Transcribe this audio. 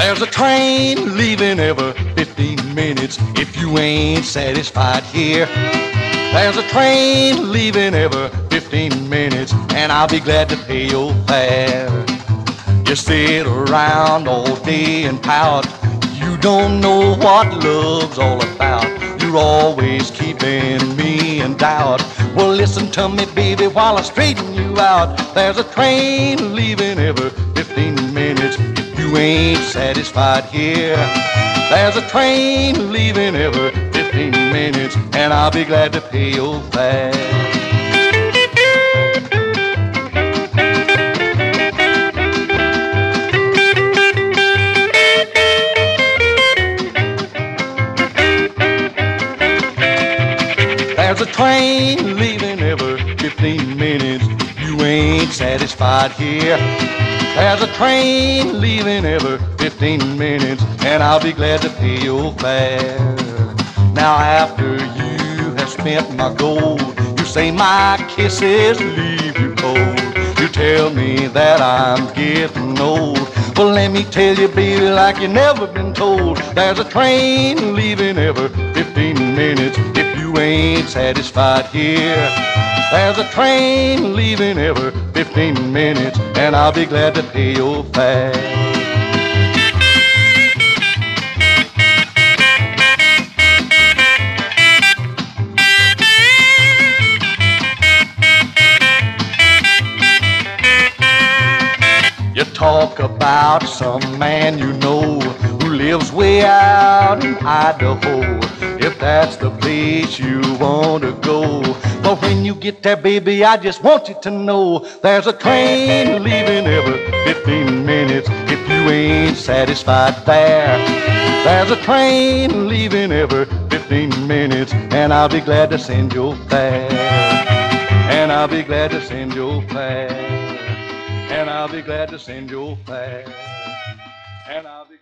There's a train leaving every 15 minutes if you ain't satisfied here. There's a train leaving every 15 minutes, and I'll be glad to pay your fare. You sit around all day and pout. You don't know what love's all about. You're always keeping me in doubt. Well, listen to me, baby, while I straighten you out. There's a train leaving every 15 minutes if you ain't satisfied here. There's a train leaving every 15 minutes, and I'll be glad to pay your fare. There's a train leaving every 15 minutes if you ain't satisfied here. There's a train leaving every 15 minutes, and I'll be glad to pay your fare. Now after you have spent my gold, you say my kisses leave you cold. You tell me that I'm getting old. Well, let me tell you, baby, like you never been told. There's a train leaving every 15 minutes if you ain't satisfied here. There's a train leaving every 15 minutes, and I'll be glad to pay your fare. You talk about some man you know who lives way out in Idaho. If that's the place you want to go, but when you get there, baby, I just want you to know there's a train leaving every 15 minutes if you ain't satisfied there. There's a train leaving every 15 minutes, and I'll be glad to send your fare. And I'll be glad to send your fare. And I'll be glad to send your fare. And I'll be